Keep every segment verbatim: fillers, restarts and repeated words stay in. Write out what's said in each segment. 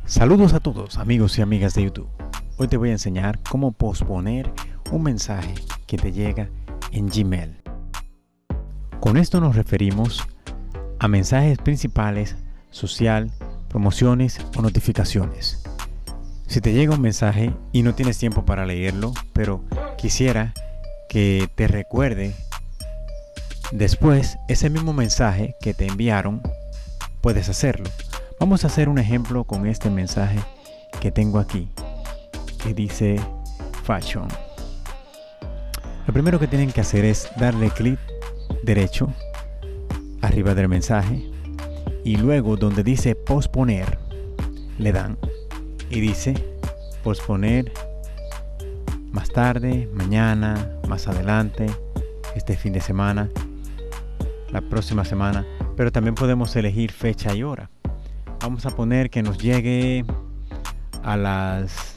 Saludos a todos amigos y amigas de YouTube. Hoy te voy a enseñar cómo posponer un mensaje que te llega en Gmail. Con esto nos referimos a mensajes principales, social, promociones o notificaciones. Si te llega un mensaje y no tienes tiempo para leerlo, pero quisiera que te recuerde después ese mismo mensaje que te enviaron, puedes hacerlo. Vamos a hacer un ejemplo con este mensaje que tengo aquí, que dice Fashion. Lo primero que tienen que hacer es darle clic derecho arriba del mensaje y luego donde dice posponer, le dan y dice posponer más tarde, mañana, más adelante, este fin de semana, la próxima semana, pero también podemos elegir fecha y hora. Vamos a poner que nos llegue a las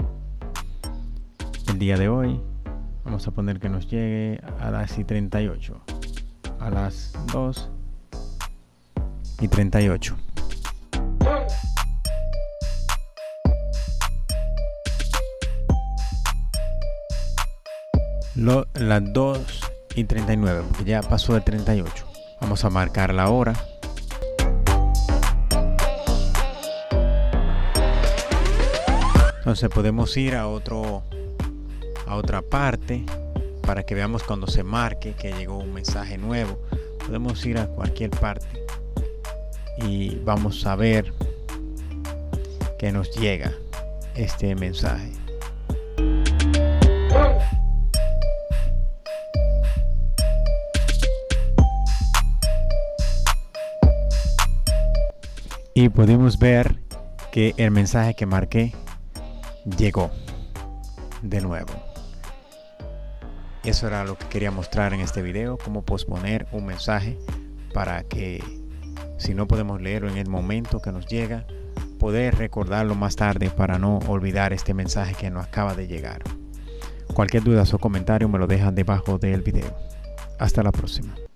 el día de hoy. Vamos a poner que nos llegue a las y treinta y ocho, a las dos y treinta y ocho. Lo, las dos y treinta y nueve, porque ya pasó de treinta y ocho. Vamos a marcar la hora. Entonces podemos ir a otro a otra parte para que veamos cuando se marque que llegó un mensaje nuevo. Podemos ir a cualquier parte y vamos a ver que nos llega este mensaje. Y podemos ver que el mensaje que marqué llegó de nuevo. Eso era lo que quería mostrar en este video, cómo posponer un mensaje para que, si no podemos leerlo en el momento que nos llega, poder recordarlo más tarde para no olvidar este mensaje que nos acaba de llegar. Cualquier duda o comentario me lo dejan debajo del video. Hasta la próxima.